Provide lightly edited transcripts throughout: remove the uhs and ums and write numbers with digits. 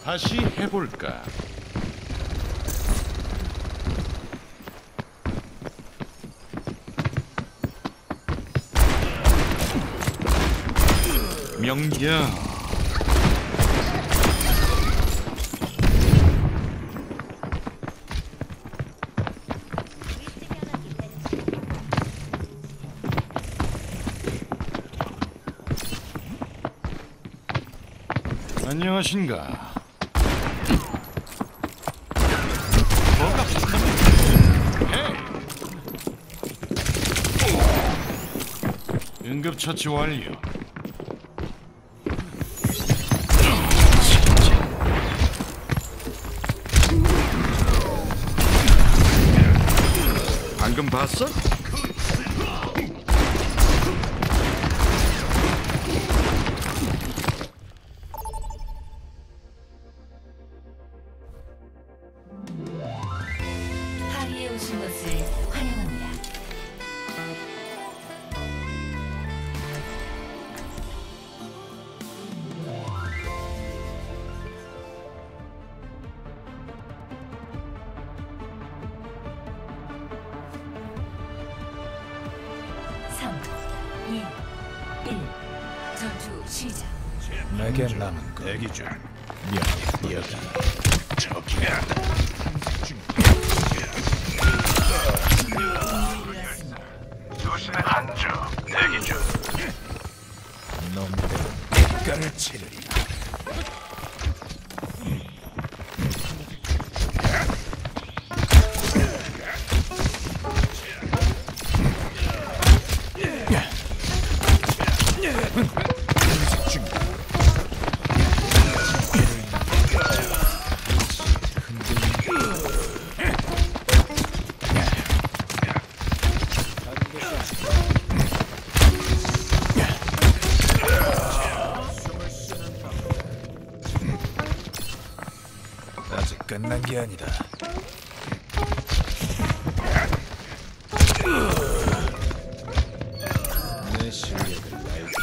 다시 해볼까? 명령. 안녕하신가? 뭐가 응급처치 완료. 방금 봤어? 파리에 오신 것을 환영합니다. 전투 시작. 내게 남은 거 대기 중. 명령이다. 저기야. 조심해. 한주 대기 중. 놈들은 대가를 치르리라. 아직 끝난 게 아니다. 내 실력을 알지.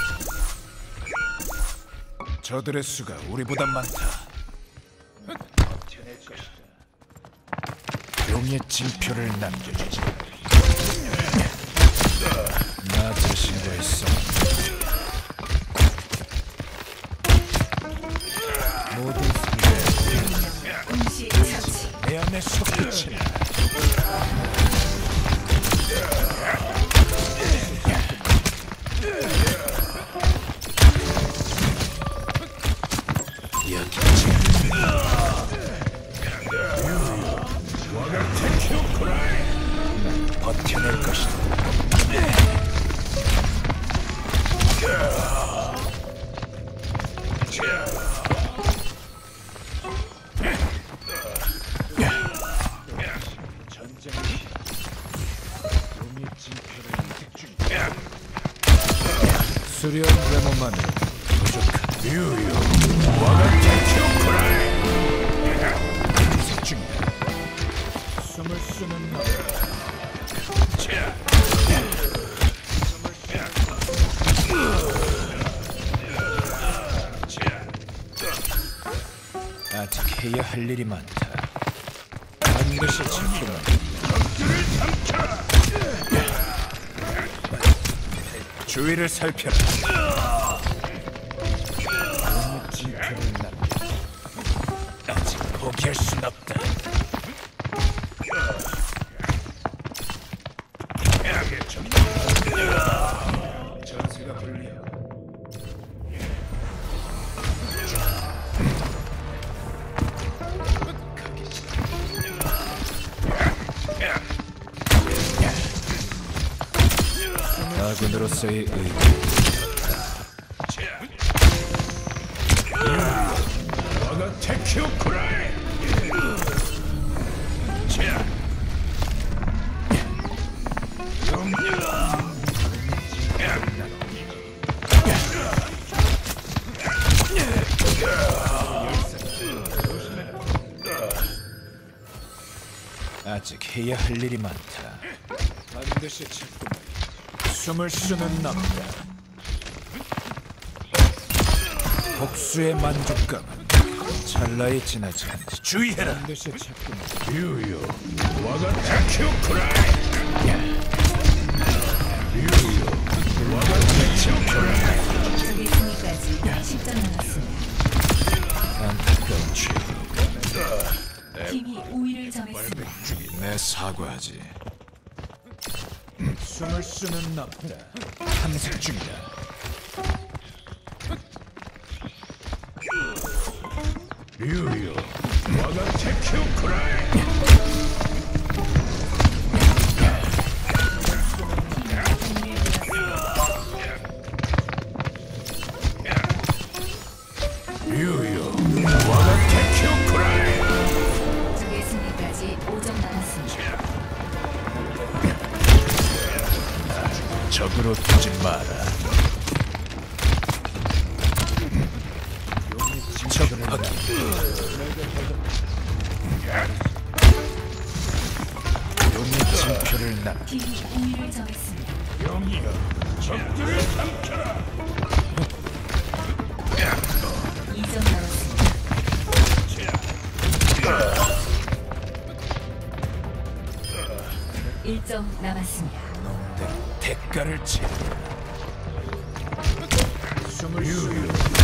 저들의 수가 우리보다 많다. 버텨낼 것이다. 용의 징표를 남겨주지. 나 자신과의 싸움. 모든 동시 처치. 내 안에 솟구치라. 여기 난 버텨낼 것이다. 수련 외모만은 부족한 유유 와가 테큐쿠라이 인색 중이다. 숨을 쉬는 나 아직 해야 할 일이 많다. 반드시 지키라. 주위를 살펴라. 너무 징표를 남겨. 아직 포기할 순 없다. 전세가 불리하고 아군으로서의 의무. 너는 테큐쿠라이. 아직 해야 할 일이 많다. 반드시 찾고 숨을 쉬는 남자. 복수의 만족감은 찰나에 지나지 않지. 주의해라. 반드시 찾고 유유 와가 타키오쿠라. 유유 와가 타키오쿠라. 적의 승리까지 10점 남았습니다. 안타까운 취업. 팀이 우위를 점했습니다. 내 사과하지. 숨을 쉬는 남자 탐색 중이다. 유유 와가 테키오쿠라. 유유 와가 테키오쿠라. 적의 승리까지 5점 남았습니다. 적으로 두지 마라. 적을 확인. 용의 징표를 남. 팀이 우위를 점했습니다. 용이여 적들을 삼켜라. 2점 남았습니다. 1점 남았습니다. 놈들 대가를 치르라. 숨을 유유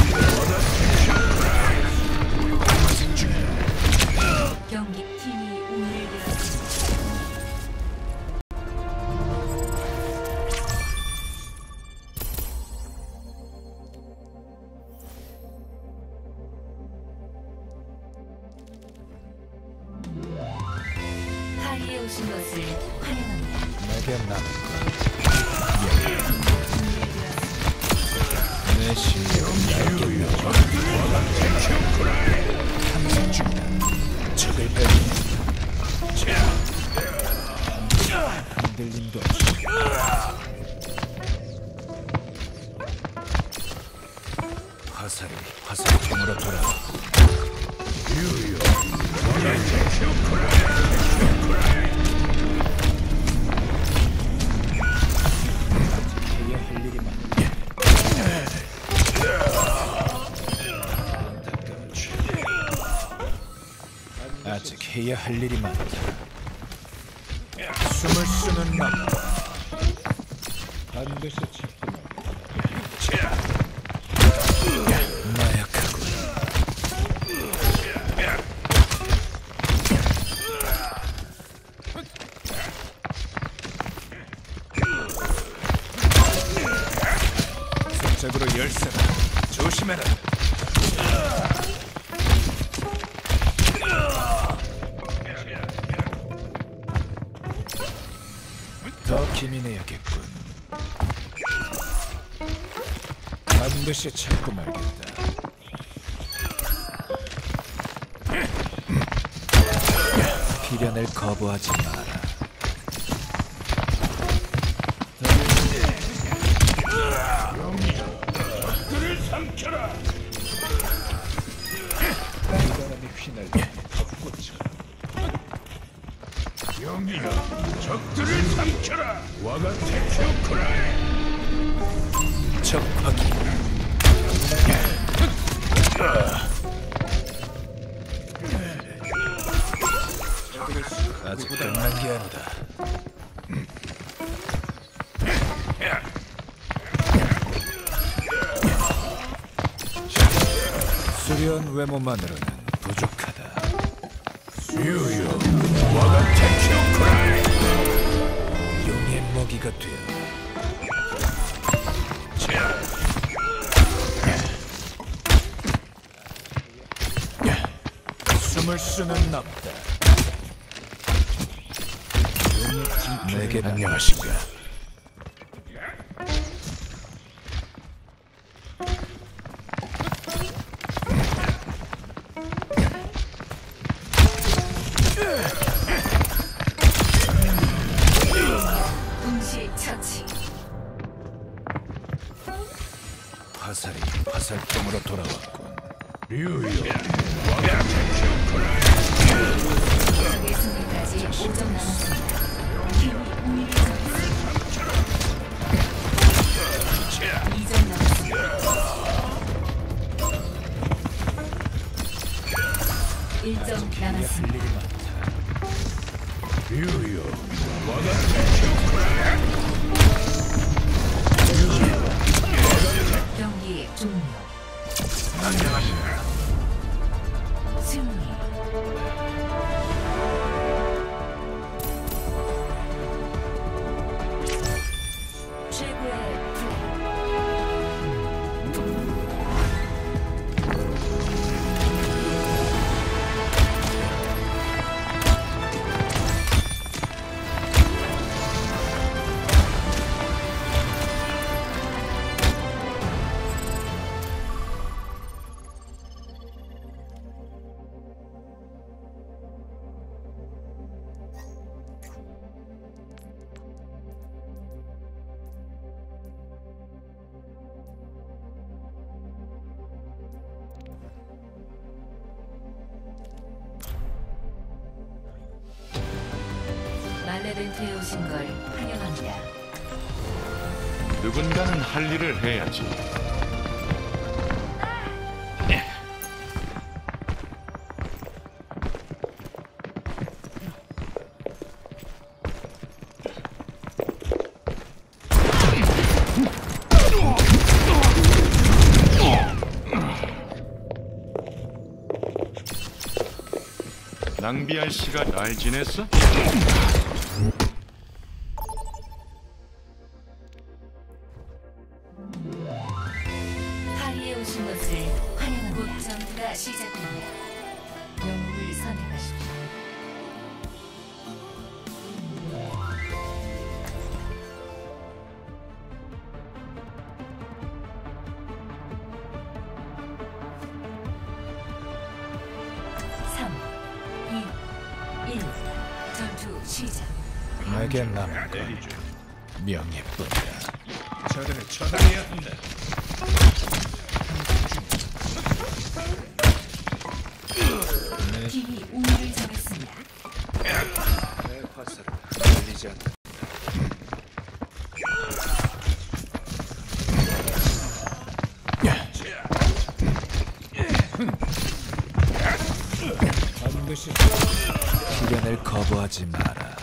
경기 팀이 우위를 잃었습니다. 파리에 오신 것을 환영합니다. 내게 남은 우위를 잃었습니다. 내 실력은 얇게 탐색 중이다. 적을 배신다. 흔들림도 없이 화살이 화살통으로 돌아와. 유유 해야 할 일이 많다. 아직 해야 할 일이 많다. 숨을 쉬는 남자 반드시 찾고 마약하군. 속작으로 열쇠다. 조심해라. 더 기민해야겠군. 반드시 찾고 말겠다. 필연을 거부하지 마라. 적들을 삼켜라. 바람이 휘날려 벚꽃처럼. 영리야, 적들을 삼켜라. 와가 테키오쿠라. 적 확인. 아직 끝난 게 아니다. 수려한 외모만으로는 부족하다. 유유, 와가 테키오쿠라. 용의 먹이가 되어. 숨을 쉬는 남자. 내게 안녕하신가? 동시 처치. 화살이 화살통으로 돌아왔군. 류요. 적의 승리까지 5점 남았습니다. 팀이 우위를 점했습니다. 2점 남았습니다. 1점 남았습니다. 유유 와가 경기 종료. 안녕하십니까. 승리. 최고의 플레이. 말레벤트에 오신 걸 환영합니다. 누군가는 할 일을 해야지. 낭비할 시간 잘 지냈어? 파리에 오신 것을 환영합니다. 곧 전투가 시작됩니다. 영웅을 선택하십시오. 삼, 이, 일. 전투 시작. 내게 남은 건 명예뿐이야. 저들을 처단해야 한다. 팀이 우위를 정했습니다. 내 화살을 날리지 않는다. 반드시 시련을 거부하지 마라.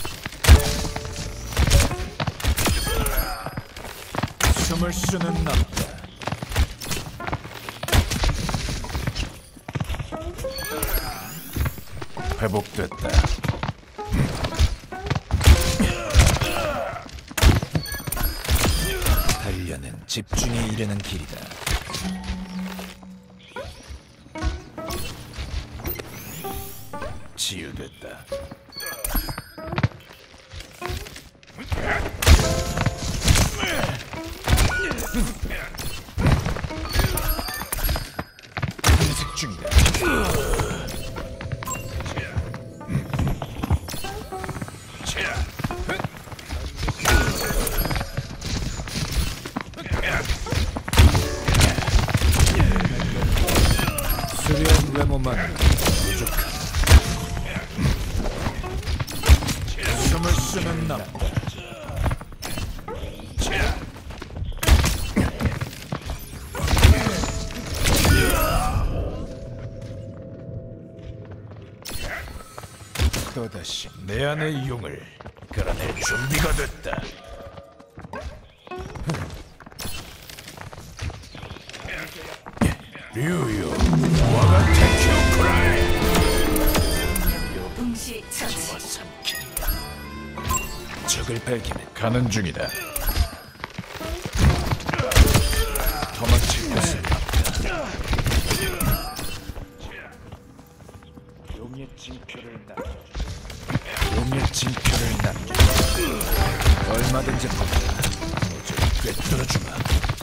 숨을 쉬는 남자. 회복됐다. 단련은 집중에 이르는 길이다. 치유됐다. 탐색 중이다. 수려한 외모만 부족하다. 숨을 쉬는 남자. 또다시 내 안의 용을 끌어낼 준비가 됐다. 류유 와가 테큐쿠라이. 동시 처치. 적을 발견해 가는 중이다. 도망칠 곳은 없다. 용의 징표를 남겨. 얼마든지 본다. 모조리 꿰뚫어주마.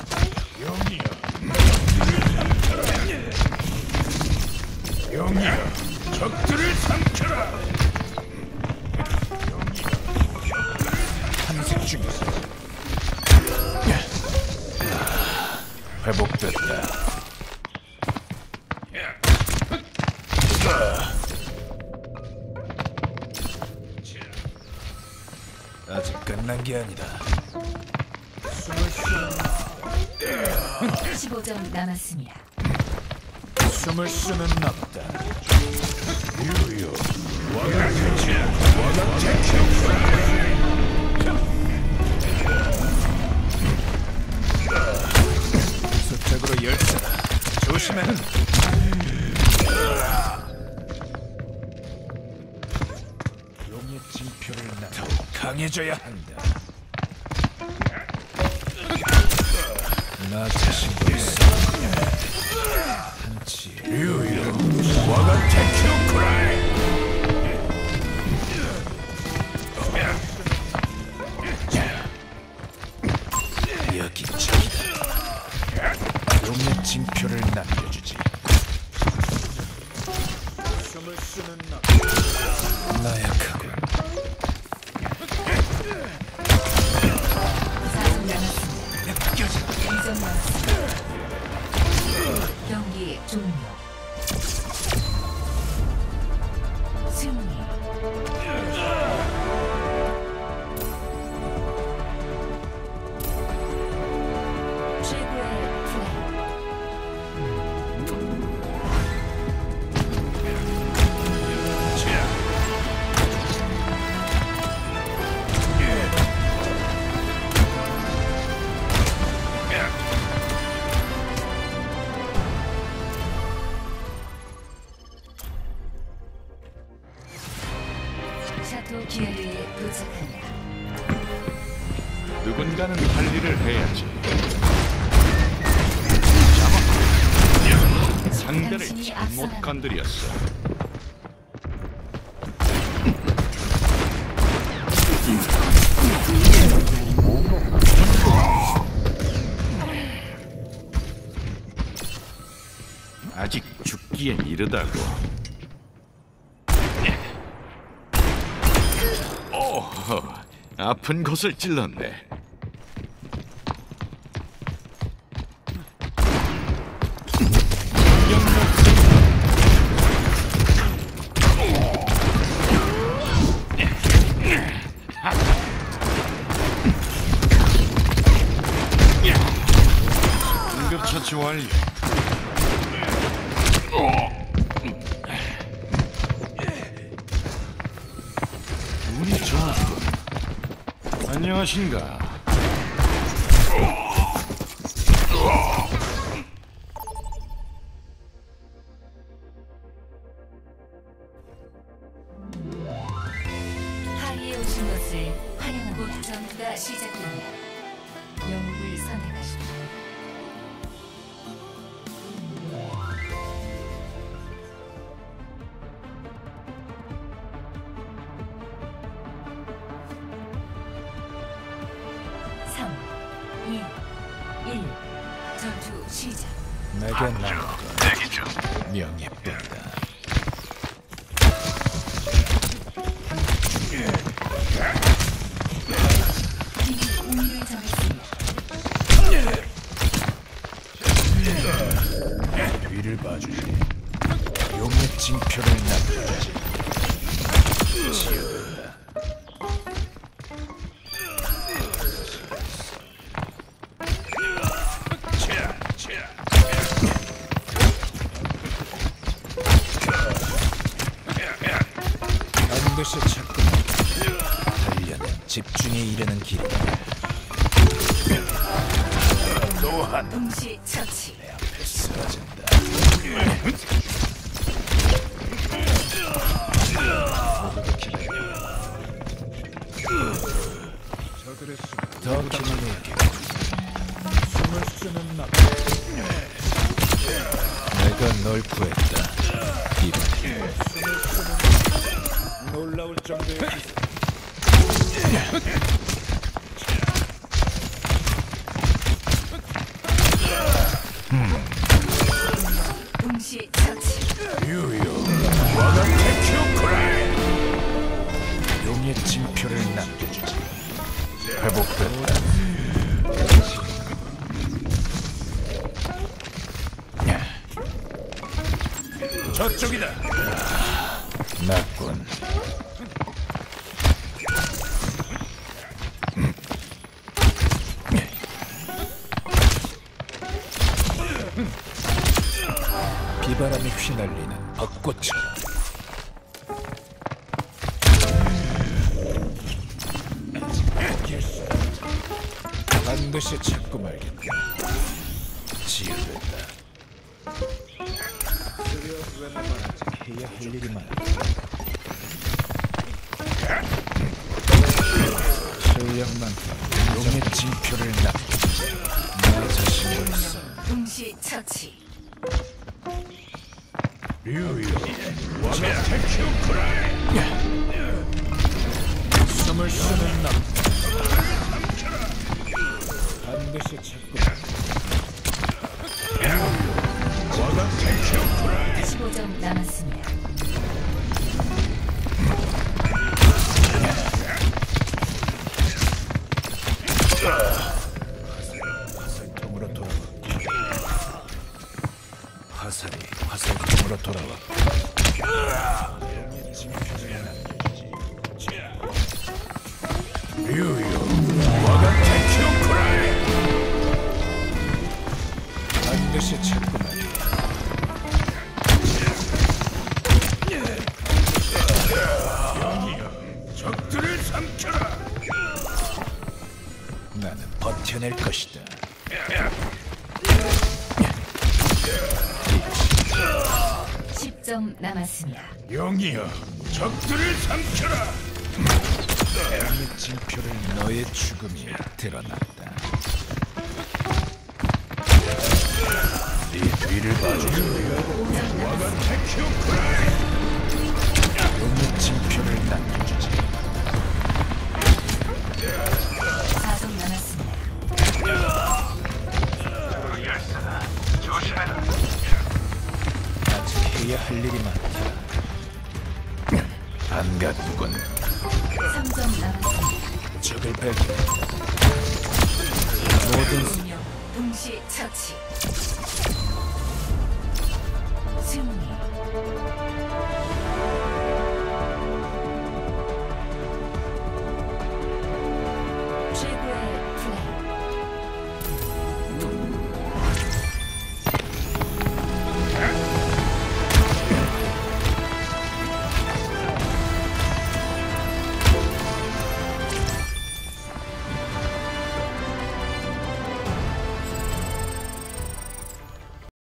용이여 적들을 삼켜라. 탐색 중이다. 회복됐다. 아직 끝난 게 아니다. 15점 남았습니다. 숨을 쉬는 남자. 유유 와가 수적으로 열쇠다. 조심해. 용의 징표를 나 더욱 강해져야 한다. 나 자신도 있어. 한치 유유 와가 테큐쿠라이. 여기 저기다. 용의 징표를 남겨주지. 숨을 쉬는 나약하군. 경기 종료. 승리. 최고의 플레이. 샤토 기아르에 도착합니다. 누군가는 할 일을 해야지. 상대를 당신이 잘못 앞서가는 건드렸어. 아직 죽기엔 이르다고. 오호, 아픈 곳을 찔렀네. 응급처치 완료. 운이 좋았군. 안녕하신가. 하이에 오신 것을 환영하고 전투가 시작됩니다. 영웅을 선택하십시오. 전투 시작. 내게 남은 명예뿐이다. 팀이 우위를 정했습니다. 뒤를 봐주지. 용의 징표를 남겨주지. 지어든다. 반드시 찾고 단련은 집중에 이르는 길이다. 또한 동시 처치. 내 앞에 쓰러진다. 더 기만하게 숨을 쉬는 나. 내가 널 구했다. 이렇게 놀라울 정도의 동시 처치. 유유 와가 테큐쿠라이. 용의 징표를 남겨주지. 회복됐다. 저쪽이다. 맞군. 비바람이 휘날리는 벚꽃처럼 반드시 찾고 말겠다. 지어됐다. 해야 할 일이 많아. 전력만 용의 징표를 남기지. 나 자신으로서 동시 처치. 류요 와가 테큐쿠라이. 숨을 쉬는 남. 반드시 찾고 와가 테큐쿠라이. 15점 남았습니다. 화살통으로 돌아와. 화살통으로 돌아와. 류요 와가 테큐쿠라이. 반드시 찾고 말이야. 적들을 삼켜라. 나는 버텨낼 것이다. 10점 남았습니다. 영이여, 적들을 삼켜라. 영의 징표를 너의 죽음이 드러났다. 네 뒤를 봐주라. 와가 테큐쿠라이. 영의 징표를 남겨주지. 4점 남았습니다. 아직 해야 할 일이 많다. 반갑군. 3점 남았습니다. 적을 발견. 모든 2명 동시 처치. 승리.